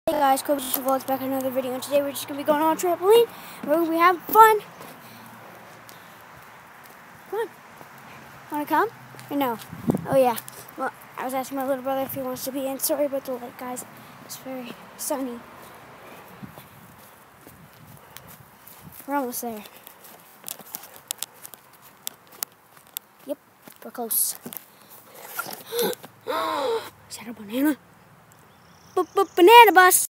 Hey guys, Kobe Vlogs back with another video, and today we're just going to be going on a trampoline. We're going to be having fun. Come on. Want to come? Or no? Oh yeah. Well, I was asking my little brother if he wants to be in. Sorry about the light, guys. It's very sunny. We're almost there. Yep, we're close. Is that a banana? Banana bus!